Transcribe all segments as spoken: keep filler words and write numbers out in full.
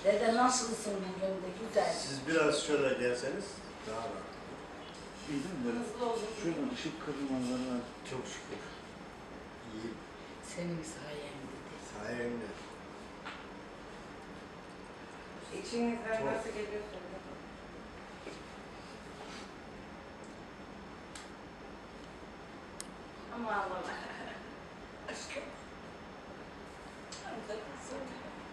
Dede nasılsın bugün de güzel. Siz biraz şöyle gelseniz daha rahat. İyi değil mi? Böyle Hızlı olur. şuradan ışık kırılmaları var. Çok şükür. İyi. Senin sayende de. Sayende. İçinizden Çok. nasıl geliyor söyleyin. Ama Allah aşkım. Hadi kızım.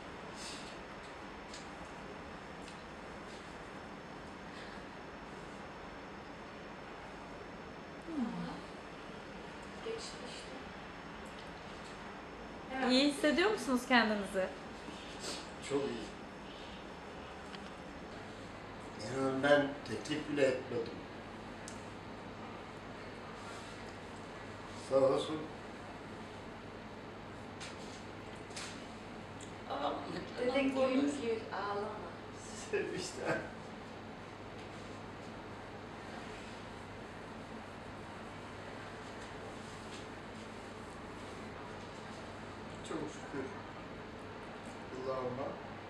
Geçti işte. İyi hissediyor musunuz kendinizi? Çok iyi. Yani ben teklif bile etmedim. Sağ olsun. Ağlama. Dede gül gül ağlama. Sevmişler. Çok şükür. Allah'ıma.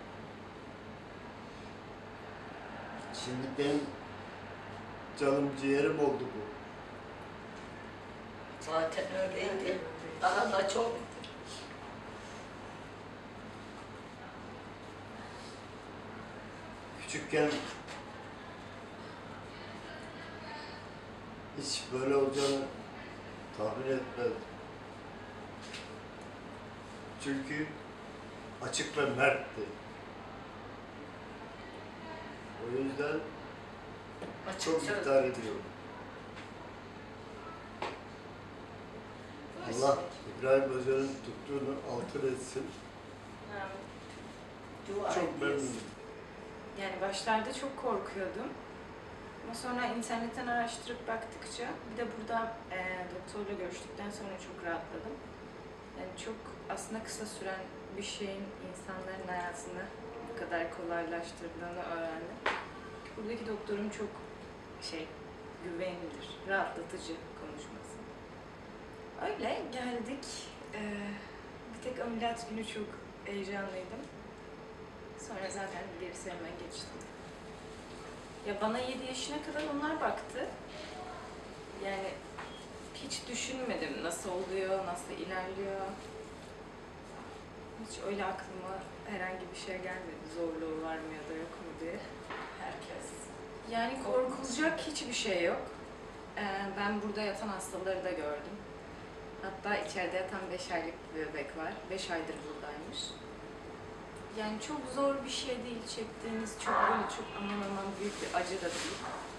Şimdi benim canım ciğerim oldu bu. Zaten öyleydi. Daha da çok. Küçükken hiç böyle olacağını tahmin etmedim. Çünkü açık ve mertti. O yüzden çok Açıkça- miktar ediyorum. Allah İbrahim Hoca'nın tuttuğunu altın etsin. Dua Çok ediyoruz. memnunum. Yani başlarda çok korkuyordum. Ama sonra internetten araştırıp baktıkça, bir de burada e, doktorla görüştükten sonra çok rahatladım. Yani çok aslında kısa süren bir şeyin insanların hayatını bu kadar kolaylaştırdığını öğrendim. Buradaki doktorum çok şey, güvenilir, rahatlatıcı konuşması. Öyle geldik. Ee, bir tek ameliyat günü çok heyecanlıydım. Sonra zaten gerisi hemen geçti. Ya bana yedi yaşına kadar onlar baktı. Yani hiç düşünmedim nasıl oluyor, nasıl ilerliyor. Hiç öyle aklıma herhangi bir şey gelmedi. Zorluğu var mı ya da yok mu diye. Herkes. Yani korkulacak hiçbir şey yok. Ee, ben burada yatan hastaları da gördüm. Hatta içeride yatan beş aylık bir bebek var. beş aydır buradaymış. Yani çok zor bir şey değil. Çektiğiniz çok böyle çok aman aman büyük bir acı da değil.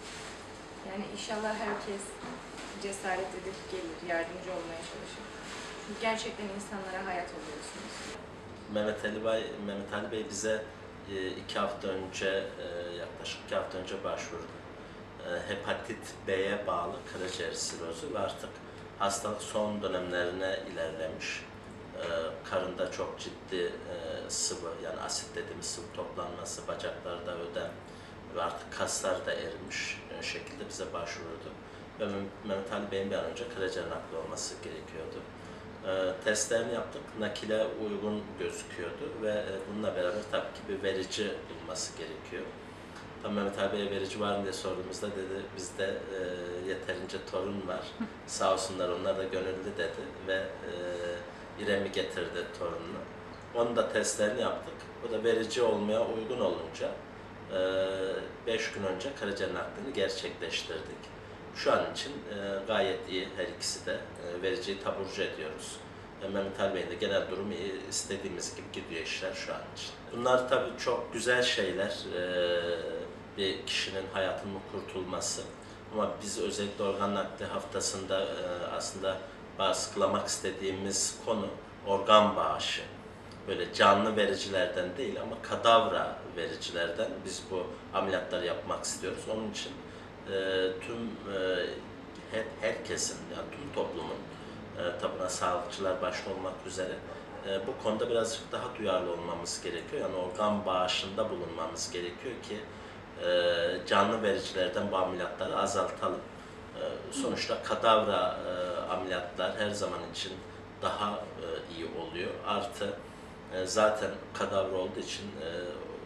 Yani inşallah herkes cesaret edip gelir, yardımcı olmaya çalışır. Çünkü gerçekten insanlara hayat oluyorsunuz. Mehmet Ali Bey, Mehmet Ali Bey bize e, iki hafta önce, e, yaklaşık iki hafta önce başvurdu. E, hepatit B'ye bağlı karaciğer sirozu ve artık hastalık son dönemlerine ilerlemiş. E, karında çok ciddi e, sıvı, yani asit dediğimiz sıvı toplanması, bacaklarda ödem ve artık kaslar da erimiş e, şekilde bize başvurdu. Ve Mehmet Ali Bey'in bir an önce karaciğer nakli olması gerekiyordu. E, testlerini yaptık, nakile uygun gözüküyordu ve e, bununla beraber tabii ki bir verici bulması gerekiyor. Tam Mehmet Ali Bey'e verici var mı diye sorduğumuzda dedi, bizde e, yeterince torun var, sağ olsunlar onlar da gönüllü dedi ve e, İrem'i getirdi torununu. Onun da testlerini yaptık, o da verici olmaya uygun olunca e, beş gün önce karaciğer naklini gerçekleştirdik. Şu an için e, gayet iyi, her ikisi de e, vericiyi taburcu ediyoruz. E, Mehmet Ali Bey'in de genel durumu iyi, istediğimiz gibi gidiyor işler şu an için. Bunlar tabii çok güzel şeyler, e, bir kişinin hayatının kurtulması. Ama biz özellikle organ nakli haftasında e, aslında baskılamak istediğimiz konu organ bağışı. Böyle canlı vericilerden değil ama kadavra vericilerden biz bu ameliyatları yapmak istiyoruz. Onun için e, tüm e, her, herkesin, yani tüm toplumun, e, tabi buna sağlıkçılar başta olmak üzere e, bu konuda birazcık daha duyarlı olmamız gerekiyor. Yani organ bağışında bulunmamız gerekiyor ki e, canlı vericilerden bu ameliyatları azaltalım. E, sonuçta kadavra e, ameliyatlar her zaman için daha e, iyi oluyor. Artı e, zaten kadavra olduğu için e,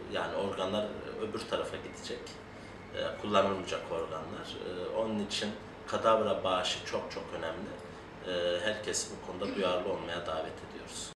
yani organlar öbür tarafa gidecek. E, kullanılmayacak organlar. E, onun için kadavra bağışı çok çok önemli. E, herkesi bu konuda duyarlı olmaya davet ediyoruz.